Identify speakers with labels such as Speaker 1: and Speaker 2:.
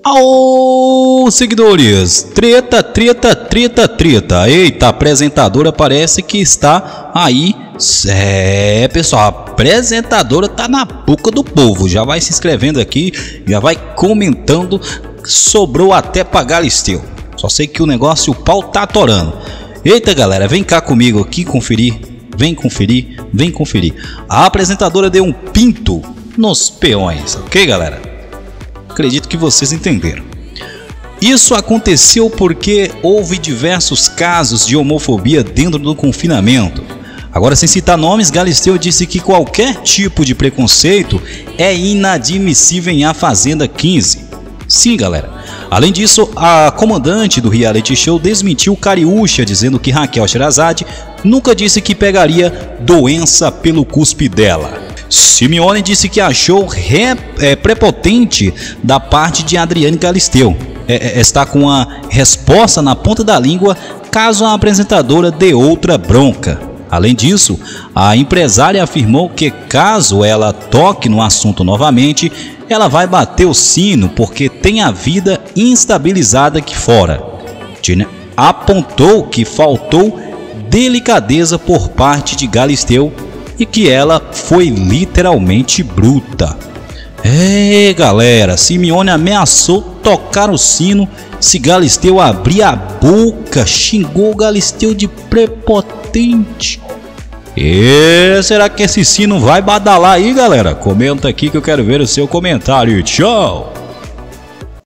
Speaker 1: Aô, seguidores! Treta, treta, treta, treta. Eita, a apresentadora parece que está aí. Pessoal, a apresentadora tá na boca do povo. Já vai se inscrevendo aqui, já vai comentando. Sobrou até pra Galisteu. Só sei que o negócio, o pau tá atorando. Eita, galera, vem cá comigo aqui conferir. Vem conferir, vem conferir. A apresentadora deu um pinto nos peões, ok, galera? Acredito que vocês entenderam. Isso aconteceu porque houve diversos casos de homofobia dentro do confinamento. Agora, sem citar nomes, Galisteu disse que qualquer tipo de preconceito é inadmissível em A Fazenda 15. Sim, galera. Além disso, a comandante do reality show desmentiu Cariúcha, dizendo que Raquel Sherazade nunca disse que pegaria doença pelo cuspe dela. Simeone disse que achou prepotente da parte de Adriane Galisteu. Está com a resposta na ponta da língua caso a apresentadora dê outra bronca. Além disso, a empresária afirmou que caso ela toque no assunto novamente, ela vai bater o sino porque tem a vida instabilizada aqui fora. Tina apontou que faltou delicadeza por parte de Galisteu e que ela foi literalmente bruta. Galera, Simeone ameaçou tocar o sino se Galisteu abrir a boca, xingou Galisteu de prepotente. Será que esse sino vai badalar aí, galera? Comenta aqui que eu quero ver o seu comentário. Tchau!